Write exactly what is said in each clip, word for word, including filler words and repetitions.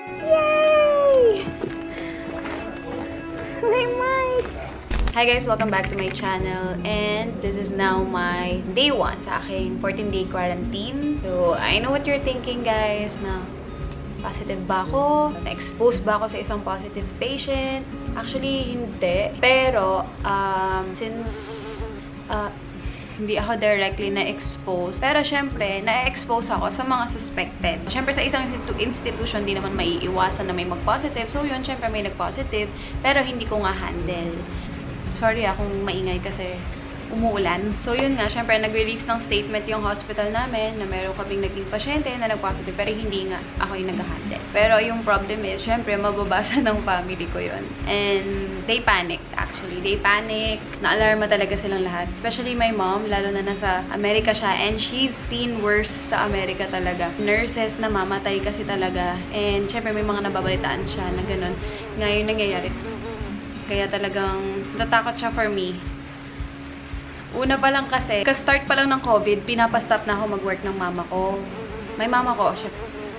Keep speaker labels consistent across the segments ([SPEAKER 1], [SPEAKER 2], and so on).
[SPEAKER 1] Yay! My mic! Hi guys! Welcome back to my channel. And this is now my day one sa aking fourteen day quarantine. So, I know what you're thinking guys na positive ba ako? Na-expose ba ako sa isang positive patient? Actually, hindi. Pero, um, since uh, hindi ako directly na-expose. Pero syempre, na-expose ako sa mga suspected. Syempre, sa isang institution, di naman maiiwasan na may mag-positive. So yun, syempre may nag-positive. Pero hindi ko nga handle. Sorry ah, kung maingay kasi umuulan. So yun nga, syempre nag-release ng statement yung hospital namin na meron kaming naging pasyente na nag-positive pero hindi nga ako yung nag-handle. Pero yung problem is, syempre mababasa ng family ko yun. And they panicked actually. They panicked. Na-alarma talaga silang lahat. Especially my mom, lalo na nasa Amerika siya. And she's seen worse sa Amerika talaga. Nurses na mamatay kasi talaga. And syempre may mga nababalitaan siya na ganun. Ngayon nangyayari. Kaya talagang natakot siya for me. Una pa lang kasi, ka-start pa lang ng COVID, pinapastop na ako mag-work ng mama ko. May mama ko, siya.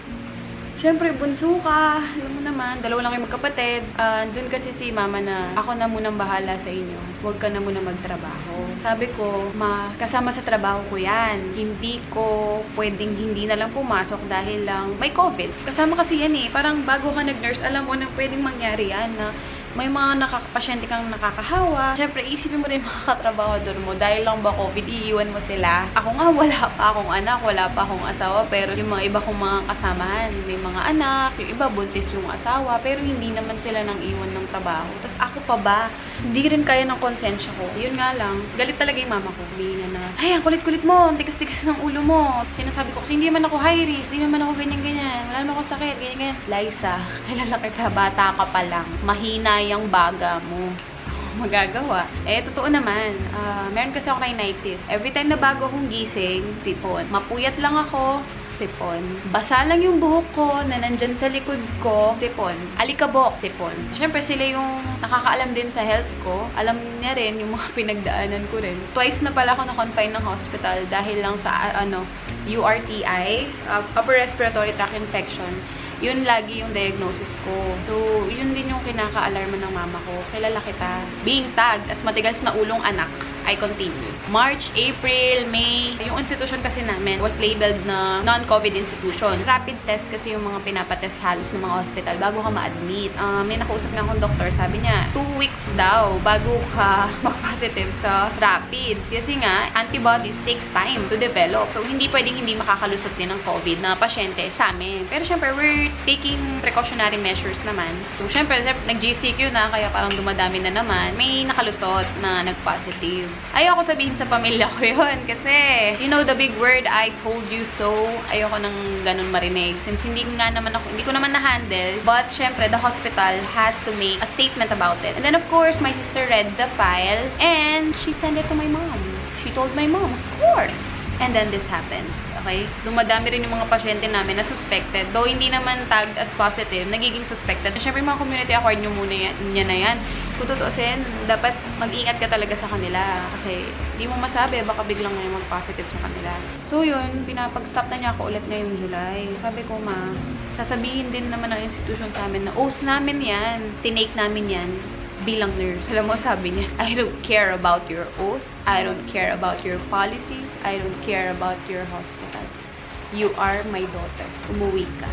[SPEAKER 1] Siyempre, bunso ka. Alam mo naman, dalawa lang kayo magkapatid. Uh, Doon kasi si mama na, ako na munang bahala sa inyo. Huwag ka na muna magtrabaho. Sabi ko, ma, kasama sa trabaho ko yan. Hindi ko pwedeng hindi na lang pumasok dahil lang may COVID. Kasama kasi yan eh. Parang bago ka nag-nurse, alam mo na pwedeng mangyari yan na may mga nakakapasyente kang nakakahawa. Siyempre, isipin mo rin mga katrabahador mo. Dahil lang ba COVID, iiwan mo sila. Ako nga, wala pa akong anak, wala pa akong asawa. Pero yung mga iba kong mga kasamahan, may mga anak, yung iba buntis yung asawa. Pero hindi naman sila nang iwan ng trabaho. Tapos ako pa ba? Hindi rin kaya ng konsensya ko. Yun nga lang, galit talaga yung mama ko. Hindi na na, ay, ang kulit-kulit mo, ang tigas-tigas ng ulo mo. Sinasabi ko, kasi hindi naman ako high risk, hindi naman ako ganyan-ganyan. Wala naman ako sakit, ganyan-ganyan. Liza, kilala kita, bata ka pa lang. Mahina yung baga mo. Magagawa. Eh, totoo naman. Uh, meron kasi ako rhinitis. Every time na bago akong gising, sipon. Mapuyat lang ako, sipon. Basa lang yung buhok ko na nandyan sa likod ko, sipon. Alikabok, sipon. Siyempre, sila yung nakakaalam din sa health ko. Alam niya rin yung mga pinagdaanan ko rin. Twice na pala ako na-confine ng hospital dahil lang sa, uh, ano, U R T I, uh, upper respiratory tract infection. Yun lagi yung diagnosis ko. So, yun din yung kinaka-alarma ng mama ko. Kilala kita. Being tagged as matigas na ulong anak, I continue. March, April, May, yung institution kasi namin was labeled na non-COVID institution. Rapid test kasi yung mga pinapatest halos ng mga hospital bago ka ma-admit. Uh, may nakausap nga akong doktor, sabi niya, two weeks daw bago ka mag-positive sa rapid. Kasi nga, antibodies takes time to develop. So, hindi pwedeng hindi makakalusot din ng COVID na pasyente sa amin. Pero syempre, we're taking precautionary measures naman. So, syempre, nag-G C Q na, kaya parang dumadami na naman. May nakalusot na nag-positive. Ayoko sabihin sa pamilya ko yun kasi, you know, the big word, I told you so. Ayoko nang ganun marinig. Since hindi nga naman ako, hindi ko naman na-handle. But, syempre, the hospital has to make a statement about it. And then, of course, my sister read the file and she sent it to my mom. She told my mom, of course. And then this happened. Okay? So, dumadami rin yung mga pasyente namin na suspected. Though hindi naman tagged as positive, nagiging suspected. Siyempre, mga community acquired nyo muna yan, niya na yan. Kung tutusin, dapat mag-ingat ka talaga sa kanila. Kasi, hindi mo masabi, baka biglang ngayon mag-positive sa kanila. So, yun, pinapag-stop na niya ako ulit ngayong July. Sabi ko, ma, sasabihin din naman ng institution sa amin na oath namin yan. Tinake namin yan bilang nurse. Alam mo, sabi niya, I don't care about your oath. I don't care about your policies. I don't care about your hospital. You are my daughter. Umuwi ka.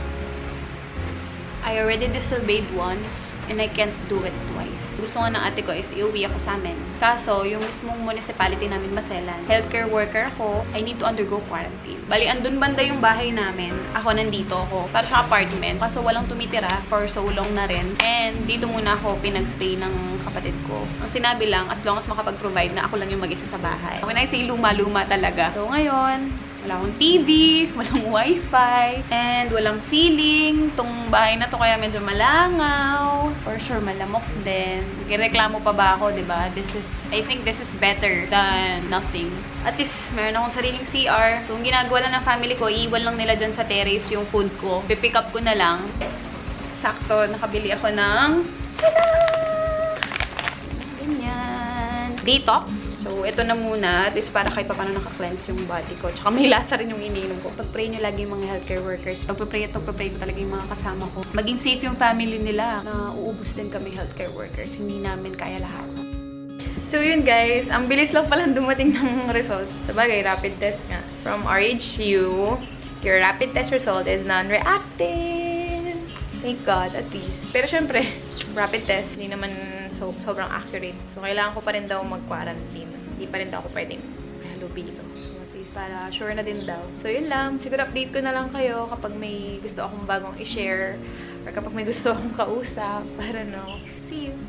[SPEAKER 1] I already disobeyed once and I can't do it twice. Gusto nga ng ate ko is iuwi ako sa amin. Kaso, yung mismong municipality namin, Maselan, healthcare worker ako, I need to undergo quarantine. Bali, andun banda yung bahay namin. Ako nandito ako. Para sa apartment. Kaso walang tumitira for so long na rin. And dito muna ako pinagstay ng kapatid ko. Ang sinabi lang, as long as makapag-provide na ako lang yung mag-isa sa bahay. When I say luma-luma talaga. So ngayon, wala akong T V, walang wifi, and walang ceiling. Itong bahay na to kaya medyo malangaw. For sure, malamok din. Nagreklamo pa ba ako, diba? This is, I think this is better than nothing. At least, meron akong sariling C R. So, yung ginagawa lang ng family ko, iiwan lang nila dyan sa terrace yung food ko. Pipick up ko na lang. Sakto, nakabili ako ng sila! Ganyan. Detox. So, ito na muna. At least para kahit pa paano naka-cleanse yung body ko. Tsaka may lasa rin yung ininom ko. Pag-pray nyo lagi yung mga healthcare workers. Pag-pray at pag-pray ko talaga yung mga kasama ko. Maging safe yung family nila na uubos din kami healthcare workers. Hindi namin kaya lahat. So, yun guys. Ang bilis lang palang dumating ng result. Sabagay, rapid test nga. From R H U, your rapid test result is non-reactive. Thank God, at least. Pero syempre, rapid test, hindi naman so, sobrang accurate. So, kailangan ko pa rin daw mag-quarantine. Hindi pa rin daw ako pwedeng halubilo. So, at least para sure na din daw. So, yun lang. Siguro update ko na lang kayo kapag may gusto akong bagong i-share or kapag may gusto akong kausap. Para no. See you!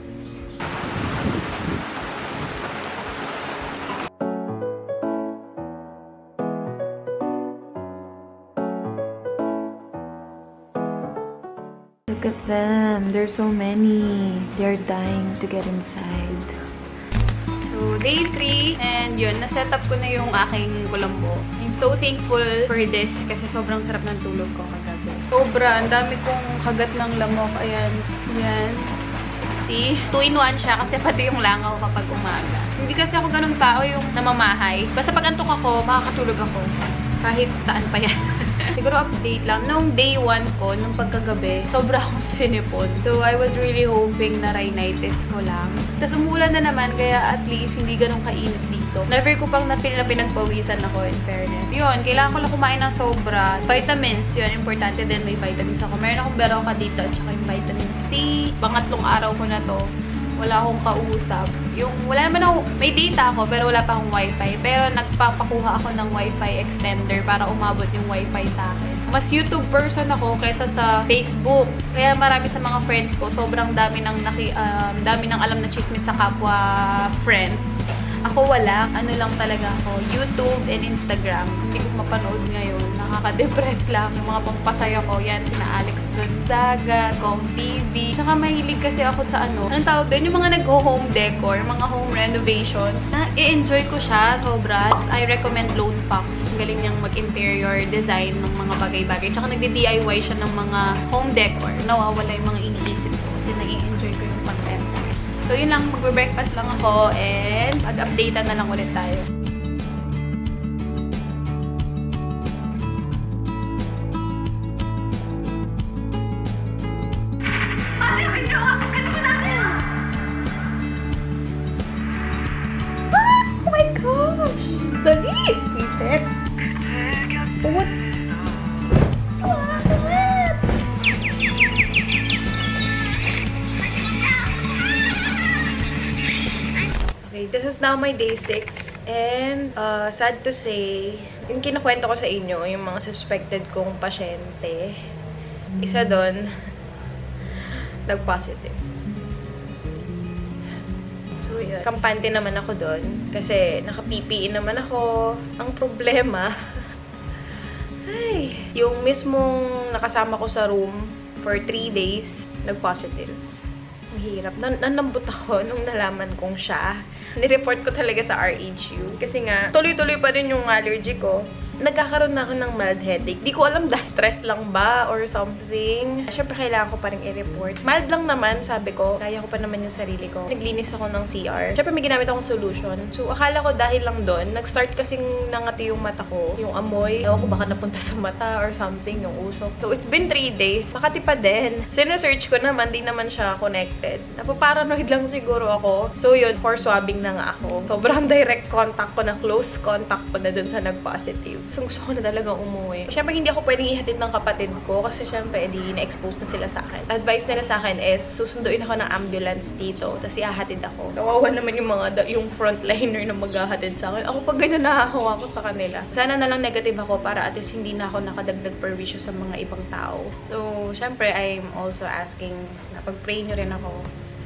[SPEAKER 2] Look at them. There's so many. They're dying to get inside.
[SPEAKER 1] So, day three. And yun, na-set up ko na yung aking kulambo. I'm so thankful for this kasi sobrang sarap ng tulog ko kagabi. Sobra. Ang dami kong kagat ng lamok. Ayan. Ayan. See? two in one siya kasi pati yung langaw kapag umaga. Hindi kasi ako ganun tao yung namamahay. Basta pag antok ako, makakatulog ako. Kahit saan pa yan. Siguro update lang. Nung day one ko, nung pagkagabi, sobra akong sinipon. So, I was really hoping na rhinitis ko lang. Tapos umulan na naman, kaya at least hindi ganun kainit dito. Never ko pang napil na pinagpawisan ako, in fairness. Yun, kailangan ko lang kumain ng sobra. Vitamins, yun, importante din may vitamins ako. Meron akong Berocca dito at saka yung vitamin C. Pangatlong araw ko na to. Wala akong kausap. Yung, wala naman ako, may data ako, pero wala pa akong wifi. Pero nagpapakuha ako ng wifi extender para umabot yung wifi sa akin. Mas YouTube person ako kaysa sa Facebook. Kaya marami sa mga friends ko, sobrang dami ng, naki, um, dami ng alam na chismis sa kapwa friends. Ako wala. Ano lang talaga ako. YouTube and Instagram. Hindi ko mapanood ngayon. Nakaka-depress lang. Yung mga pampasaya ko, yan, sina Alex Gonzaga, Com T V. Tsaka mahilig kasi ako sa ano. Anong tawag doon? Yung mga nag-home decor, mga home renovations. Na-i-enjoy ko siya sobra. I recommend Lone Fox. Galing niyang mag-interior design ng mga bagay-bagay. Tsaka nagdi-D I Y siya ng mga home decor. Nawawala yung mga iniisip ko kasi nai-enjoy ko yung content. So, yun lang. Magbe-breakfast lang ako and mag-updatean na lang ulit tayo. Oh my gosh! Dali! Reset! What? Okay, this is now my day six. And, uh, sad to say, yung kinakwento ko sa inyo, yung mga suspected kong pasyente, isa doon, nag-positive. So, yun. Kampante naman ako doon. Kasi, naka-P P E naman ako. Ang problema, ay, yung mismong nakasama ko sa room for three days, nag-positive. Ang hirap. Nan nanambot ako nung nalaman kong siya. Nireport ko talaga sa R H U. Kasi nga, tuloy-tuloy pa rin yung allergy ko. Nagkakaroon na ako ng mild headache. Di ko alam dahil stress lang ba or something. Siyempre, kailangan ko pa rin i-report. Mild lang naman, sabi ko. Kaya ko pa naman yung sarili ko. Naglinis ako ng C R. Siyempre, may ginamit akong solution. So, akala ko dahil lang doon, nag-start kasing nangati yung mata ko. Yung amoy. Ewan ko baka napunta sa mata or something, yung usok. So, it's been three days. Makati pa din. Sino-search ko naman, di naman siya connected. Napaparanoid lang siguro ako. So, yun, for swabbing na nga ako. Sobrang direct contact ko na close contact ko na dun sa nag-positive. So, gusto ko na talagang umuwi. Siyempre, hindi ako pwedeng ihatid ng kapatid ko kasi siyempre, edi na-expose na sila sa akin. Advice nila sa akin is, susunduin ako ng ambulance dito, tapos ihahatid ako. Kawawa naman yung mga, yung frontliner na maghahatid sa akin. Ako pag ganyan nahahawa ko sa kanila. Sana na lang negative ako para at least hindi na ako nakadagdag perwisyo sa mga ibang tao. So, siyempre, I'm also asking na pag-pray nyo rin ako.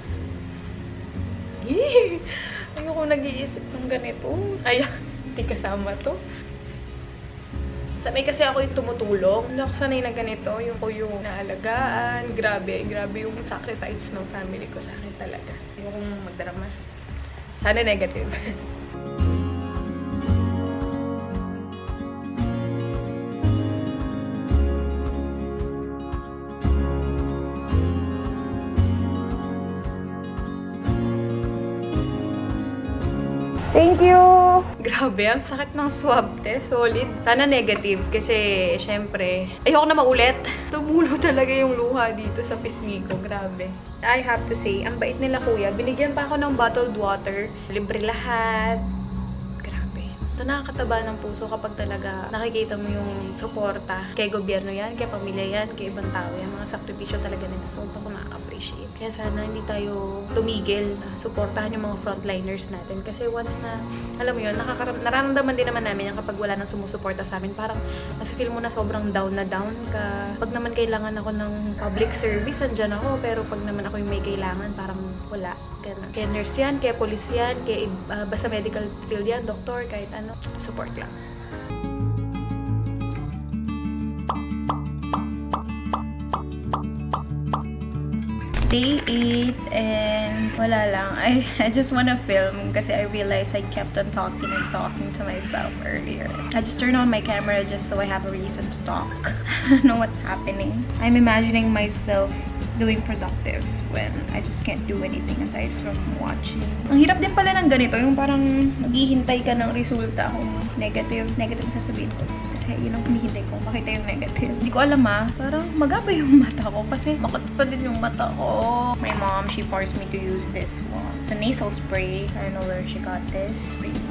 [SPEAKER 1] Yee! Ayoko nag-iisip ng ganito. Ay, hindi kasama to. Sanay kasi ako yung tumutulong. Hindi ako sanay na ganito. Yung ko yung naalagaan. Grabe. Grabe yung sacrifice ng family ko sa akin talaga. Ayoko magdrama. Sana negative.
[SPEAKER 2] Thank you!
[SPEAKER 1] Grabe, ang sakit ng swab test. Solid. Sana negative kasi, syempre, ayoko na maulit. Tumulo talaga yung luha dito sa pisngi ko. Grabe. I have to say, ang bait nila kuya. Binigyan pa ako ng bottled water. Libre lahat. Ito nakakataba ng puso kapag talaga nakikita mo yung suporta kay gobyerno yan, kay pamilya yan, kay ibang tao yan. Mga sakripisyo talaga nila. So, ito ko na-appreciate. Kaya sana hindi tayo tumigil na suportahan yung mga frontliners natin. Kasi once na, alam mo yun, nararamdaman din naman namin yan kapag wala nang sumusuporta sa amin. Parang nafe-feel mo na sobrang down na down ka. Pag naman kailangan ako ng public service, andyan ako. Pero pag naman ako yung may kailangan, parang wala. Ganun. Kaya nurse yan, kaya police yan, kaya uh, basta medical field yan, doktor, kahit ano. Support lang. Day eight and wala lang. I, I just wanna film kasi I realized I kept on talking and talking to myself earlier. I just turned on my camera just so I have a reason to talk. I don't know what's happening. I'm imagining myself doing productive when I just can't do anything aside from watching. Ang hirap din pala ng ganito, yung parang naghihintay ka ng resulta kung negative. Negative sasabihin ko. Kasi yun ang hinihintay ko, makita yung negative. Hindi ko alam ah, parang magaba yung mata ko kasi makot pa din yung mata ko. My mom, she forced me to use this one. It's a nasal spray. I don't know where she got this.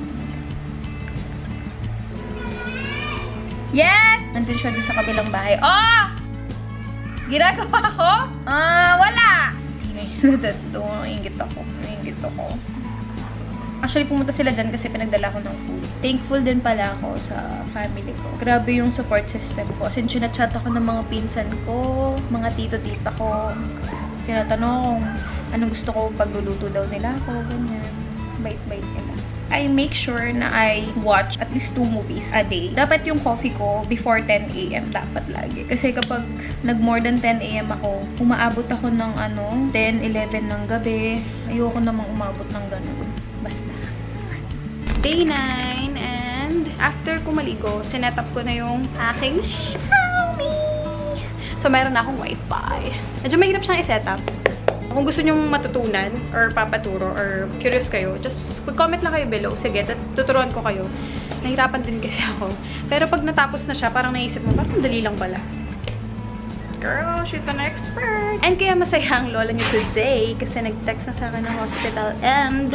[SPEAKER 1] Yes! Nandun siya dun sa kabilang bahay. Oh! Ginagawa ko? Ah, wala! Ito, naingit ako. Naingit ako. Actually, pumunta sila dyan kasi pinagdala ko ng food. Thankful din pala ako sa family ko. Grabe yung support system ko. Since sinachat ako ng mga pinsan ko, mga tito-tita ko, tinatanong kung anong gusto ko pagluluto daw nila ako, ganyan. Bait-bait nila. I make sure na I watch at least two movies a day. Dapat yung coffee ko before ten A M dapat lagi. Kasi kapag nag more than ten A M ako, umaabot ako ng ano, ten, eleven ng gabi. Ayoko namang umabot ng ganun. Basta. Day nine and after ko maligo, sinet up ko na yung aking Xiaomi. So, meron na akong wifi. Medyo mahirap siyang i-set up. Kung gusto nyong matutunan or papaturo or curious kayo, just comment lang kayo below. Sige, tuturuan ko kayo. Nahirapan din kasi ako. Pero pag natapos na siya, parang naisip mo, parang dali lang pala. Girl, she's an expert! And kaya masaya ang lola niyo today kasi nag-text na sa akin ng hospital and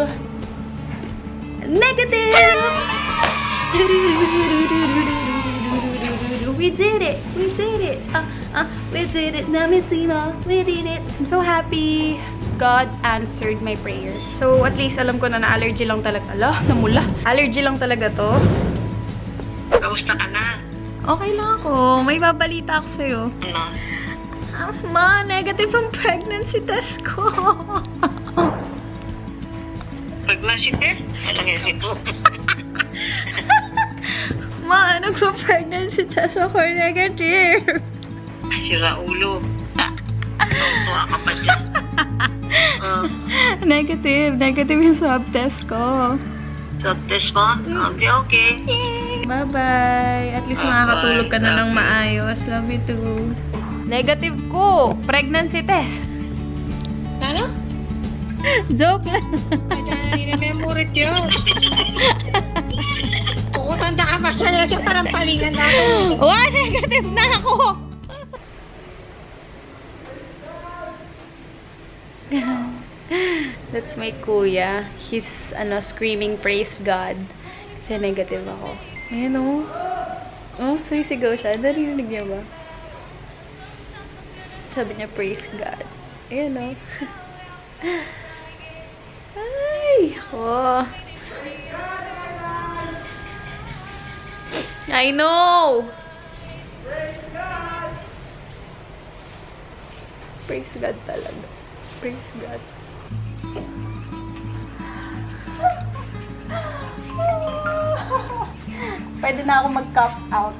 [SPEAKER 1] negative! We did it! We did it! Uh, uh, we did it! Namisima! We did it! I'm so happy! God answered my prayers. So, at least alam ko na na-allergy lang talaga. Ala, namula. Allergy lang talaga to.
[SPEAKER 3] Kamusta ka na?
[SPEAKER 1] Okay lang ako. May babalita ako sa'yo.
[SPEAKER 3] Ano?
[SPEAKER 1] Ah, ma, negative ang pregnancy test ko.
[SPEAKER 3] Pregnancy test? Anong yan ito?
[SPEAKER 1] Ma, nagpa-pregnancy test ako, negative.
[SPEAKER 3] Sira ulo. Tuwa ka pa dyan. Uh,
[SPEAKER 1] negative. Negative yung swab test ko.
[SPEAKER 3] swab test mo? Okay, okay.
[SPEAKER 1] Yay! Bye-bye. At least
[SPEAKER 3] Bye-bye.
[SPEAKER 1] makakatulog ka na ng
[SPEAKER 3] Love you.
[SPEAKER 1] maayos. Love you too. Negative ko. Pregnancy test.
[SPEAKER 3] Ano?
[SPEAKER 1] Joke lang.
[SPEAKER 3] Ay, na-memory yun. Pukutanda ka pa siya sa parang palingan natin.
[SPEAKER 1] Wow, negative na ako. That's my kuya. He's ano, screaming praise God. Kasi negative ako. Ayan o. Oh, sisigaw siya. Narinig niya ba? Sabi niya praise God. Ayan o. Ay! Oh. I know! Praise God! Praise God talaga. Praise God. Pwede na ako mag-cough out.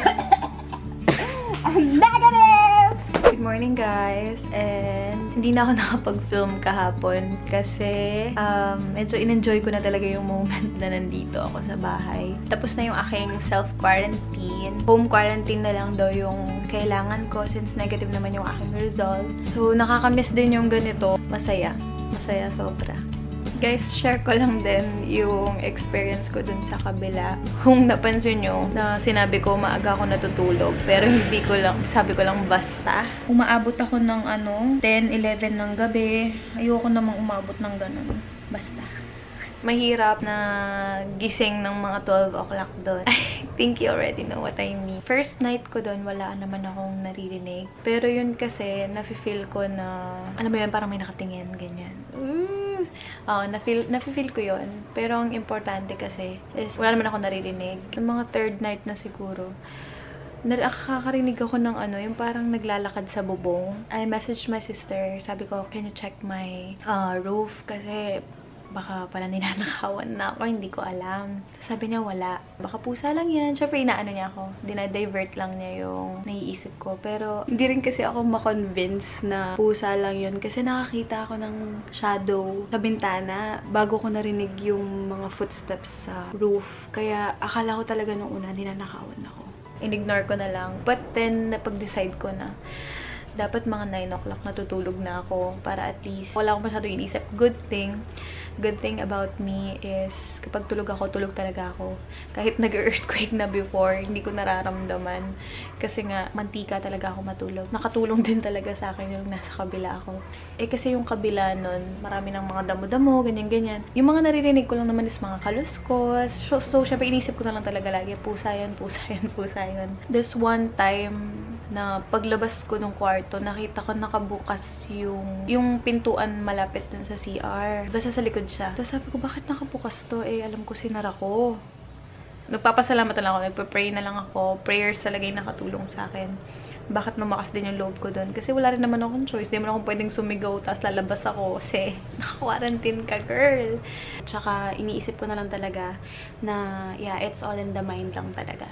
[SPEAKER 1] I'm negative! Good morning, guys. And hindi na ako nakapag-film kahapon kasi um, medyo in-enjoy ko na talaga yung moment na nandito ako sa bahay. Tapos na yung aking self-quarantine. Home quarantine na lang daw yung kailangan ko since negative naman yung aking result. So, nakakamiss din yung ganito. Masaya. Masaya sobra.
[SPEAKER 2] Guys, share ko lang din yung experience ko dun sa kabila. Kung napansin nyo na sinabi ko maaga ako natutulog, pero hindi ko lang, sabi ko lang basta. Umaabot ako ng ano, ten, eleven ng gabi. Ayoko namang umabot ng ganun. Basta. Mahirap na gising ng mga twelve o'clock doon. I think you already know what I mean. First night ko doon, wala naman akong naririnig. Pero yun kasi, nafe-feel ko na, alam mo yun, parang may nakatingin, ganyan. Mm. Oo, na-feel, nafe-feel ko yun. Pero ang importante kasi, is wala naman ako naririnig. Yung mga third night na siguro, nakakarinig ako ng ano, yung parang naglalakad sa bubong. I messaged my sister, sabi ko, can you check my uh, roof? Kasi, baka pala ninanakawan na ako, hindi ko alam. Sabi niya, wala. Baka pusa lang yan. Siyempre, inaano niya ako. Dinadivert lang niya yung naiisip ko. Pero, hindi rin kasi ako makonvince na pusa lang yun. Kasi nakakita ako ng shadow sa bintana bago ko narinig yung mga footsteps sa roof. Kaya, akala ko talaga nung una, ninanakawan ako. In-ignore ko na lang. But then, napag-decide ko na dapat mga nine o'clock natutulog na ako para at least wala akong masyado inisip. Good thing, good thing about me is kapag tulog ako, tulog talaga ako. Kahit nag-earthquake na before, hindi ko nararamdaman. Kasi nga, mantika talaga ako matulog. Nakatulong din talaga sa akin yung nasa kabila ako. Eh kasi yung kabila nun, marami ng mga damo-damo, ganyan-ganyan. Yung mga naririnig ko lang naman is mga kaluskos. So, so syempre inisip ko na lang talaga lagi, pusa yan, pusa yan, pusa yan. This one time, na paglabas ko ng kwarto, nakita ko nakabukas yung yung pintuan malapit dun sa C R. Basta sa likod siya. Tapos sabi ko, bakit nakabukas to? Eh, alam ko sinara ko. Nagpapasalamat na lang ako. Nagpa-pray na lang ako. Prayers talaga yung nakatulong sa akin. Bakit lumakas din yung loob ko dun? Kasi wala rin naman akong choice. Hindi naman akong pwedeng sumigaw tapos lalabas ako kasi naka-quarantine ka, girl. Tsaka, iniisip ko na lang talaga na, yeah, it's all in the mind lang talaga.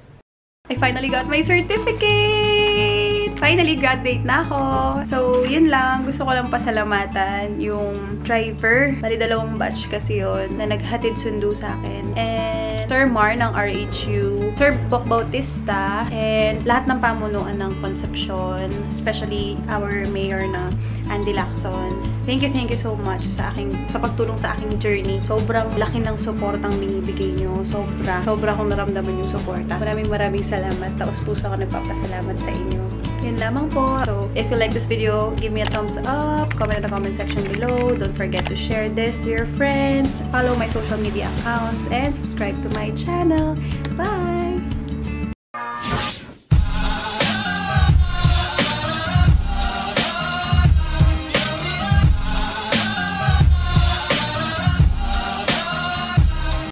[SPEAKER 2] I finally got my certificate! Finally, graduate na ako. So, yun lang. Gusto ko lang pasalamatan yung driver. Bali, dalawang batch kasi yun na naghatid sundo sa akin. And Sir Mar ng R H U, Sir Bok Bautista, and lahat ng pamunuan ng Concepcion, especially our mayor na Andy Lacson. Thank you, thank you so much sa aking, sa pagtulong sa aking journey. Sobrang laki ng supportang binibigay nyo. Sobra. Sobra akong naramdaman yung suporta. Maraming maraming salamat. Taos puso ako nagpapasalamat sa inyo. Yun lamang po. So, if you like this video, give me a thumbs up. Comment in the comment section below. Don't forget to share this to your friends. Follow my social media accounts and subscribe to my channel.